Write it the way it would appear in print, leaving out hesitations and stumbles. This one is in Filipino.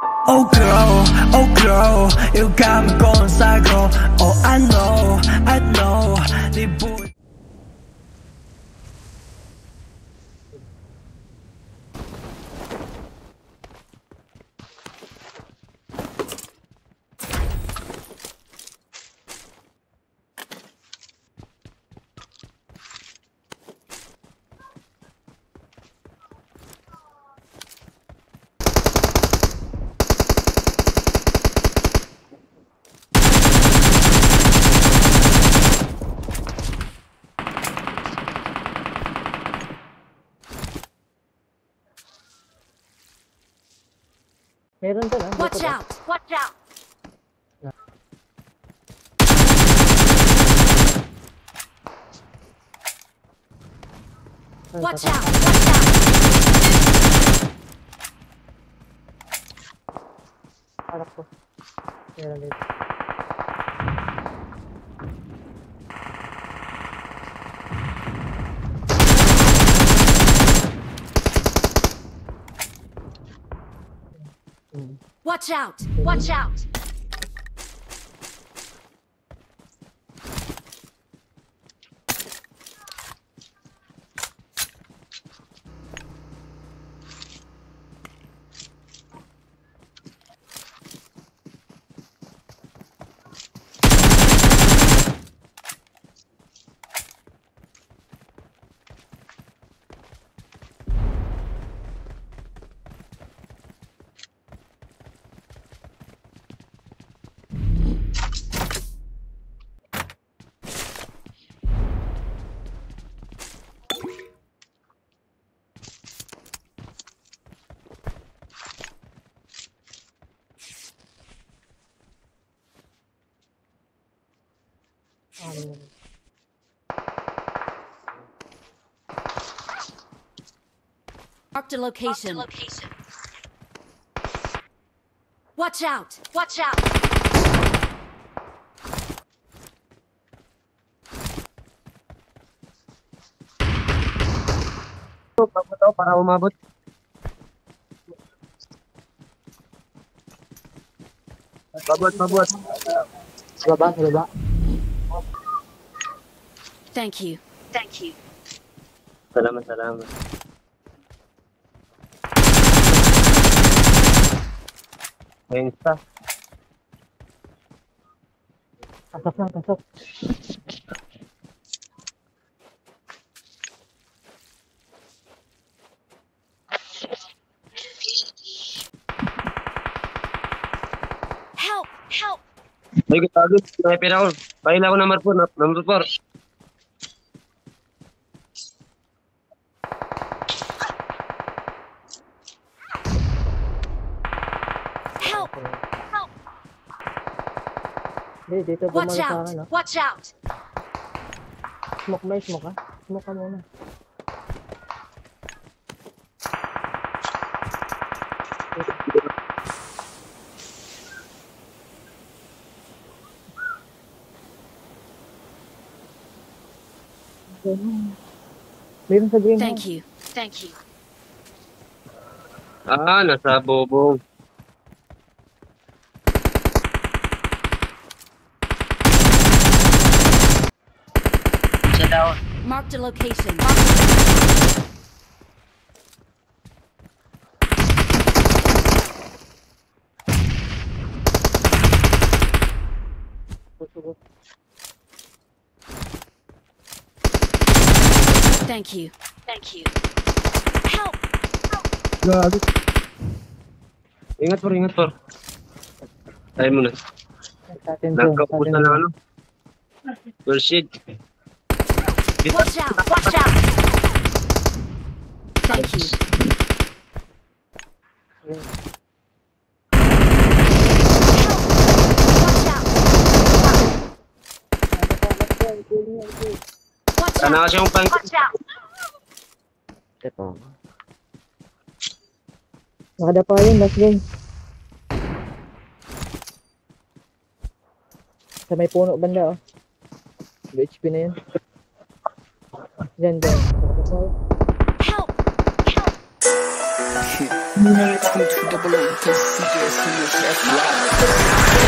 Oh girl, you got me going psycho. Oh, I know, 네 boy. Meron dyan, ah. Watch out! Watch out! Watch out! Watch out! Harap ko. Meron dito. Watch out! Watch out! Marked a location. Watch out! Watch out! Pagod para umabot. Pabot. Sa baba. Thank you. Salamat. Gangsta. Pasok. Help! Ay, gitado. Sniper ako. Paila ako number 4. Number 4. Help! Dito Watch bumalik sa out! akin, no? Watch out! May smoke ka? Smoke ka muna. Meron sa green. Thank you. Nasa bobong. Siya daw. Marked a location. Thank you. Help! Gago. Ingat por. Tayo muna. Nagkaubusan ng ano. Bullshit. Watch out! Thank you. Sana kasi yung pang... Ito. Nakadapa yun, last game. Sa may puno banda, oh. HP na yun. Diyan. Help! Welcome to the below, cause CJ is chef.